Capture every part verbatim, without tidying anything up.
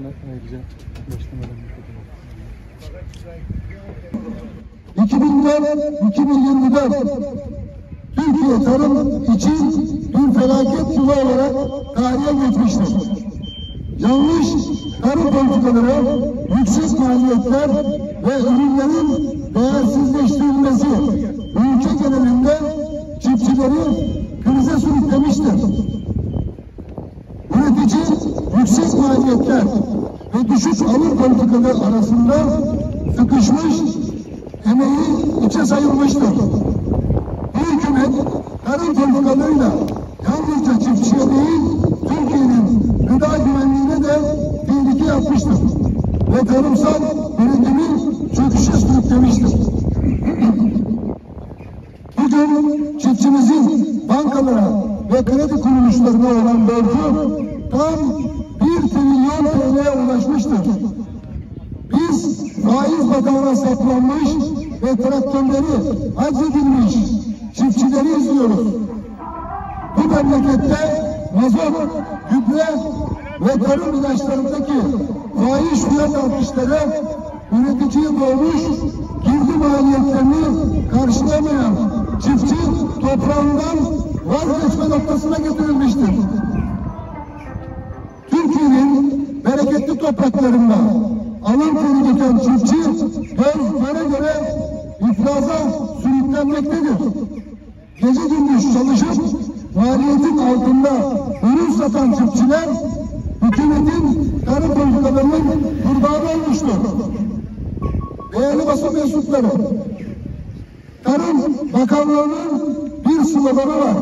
ayrıca başlamadan iki bin dört iki bin yirmi dört Türkiye tarım için bir felaket yılı olarak tarihe geçmiştir. Yanlış tarım politikaları, yüksek maliyetler ve ürünlerin değersizleştirilmesi ülke genelinde çiftçileri krize sürüklemiştir. Üretici yüksek maliyetler ve düşük alım politikaları arasında sıkışmış, emeği içe sayılmıştır. Bu hükümet tarım politikalarıyla yalnızca çiftçiye değil, Türkiye'nin gıda güvenliğine de tehlike yapmıştır ve tarımsal üretimi çöküşe sürüklemiştir. Bugün çiftçimizin bankalara ve kredi kuruluşlarına olan borcu tam bir trilyon T L'ye ulaşmıştır. Biz faiz batağına saplanmış ve traktörleri haczedilmiş çiftçileri izliyoruz. Bu memlekette mazot, gübre ve tarım ilaçlarındaki fahiş fiyat artışları üreticiye doğmuş girdi maliyetlerini karşılayamayan çiftçi toprağından vazgeçme noktasına getirilmiştir. Türkiye'nin bereketli topraklarında alın teri döken çiftçi göz göre göre iflaza sürüklenmektedir. Gece gündüz çalışıp maliyetin altında ürün satan çiftçiler hükümetin tarım politikalarının kurbanı olmuştur. Değerli basın mensupları, Tarım Bakanlığı'nın bir sloganı var.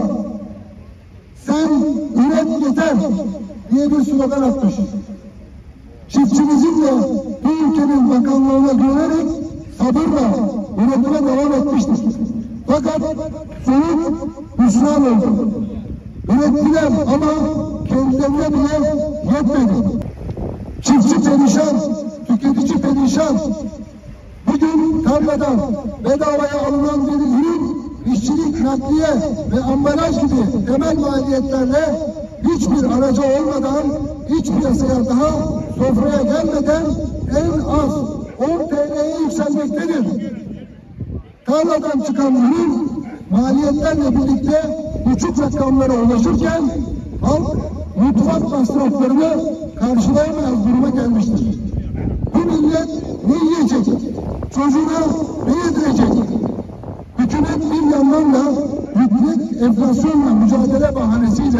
Sen üret yeter diye bir slogan atmış. Çiftçimizin de bu ülkenin bakanlığına güvenerek sabırla üretime devam etmiştir. Fakat sonuç hüsran oldu. Ürettiler ama kendilerine bile yetmedi. Çiftçi perişan, tüketici perişan. Bugün tarladan bedavaya alınan bir ürün, işçilik, nakliye ve ambalaj gibi temel maliyetlerle hiçbir aracı olmadan, hiç piyasaya daha sofraya gelmeden en az on T L'ye yükselmektedir. Tarladan çıkan ürün maliyetlerle birlikte uçuk rakamlara ulaşırken halk mutfak masraflarını karşılayamaz duruma gelmiştir. Bu millet ne yiyecek? Çocuğuna ne yedirecek? Hükümet bir yandan da yüksek enflasyonla mücadele bahanesiyle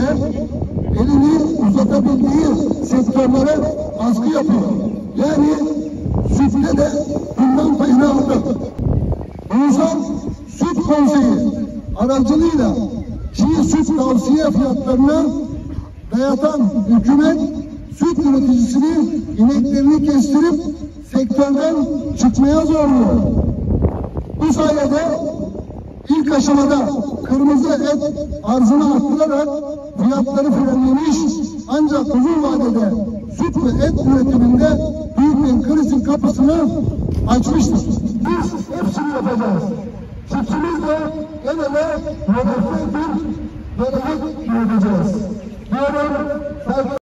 elini uzatabildiği sektörlere baskı yapıyor. Yani sütte de bundan payını aldı. Ulusal Süt Konseyi aracılığıyla çiğ süt tavsiye fiyatlarına dayatan hükümet süt üreticisini ineklerini kestirip sektörden çıkmaya zorluyor. Bu sayede ilk aşamada kırmızı et arzını arttırarak fiyatları frenlemiş, ancak uzun vadede süt ve et üretiminde büyük bir krizin kapısını açmıştır. Biz hepsini yapacağız. Çiftçimiz de el ele hedefe bir gelecek yürüteceğiz. Diyorum.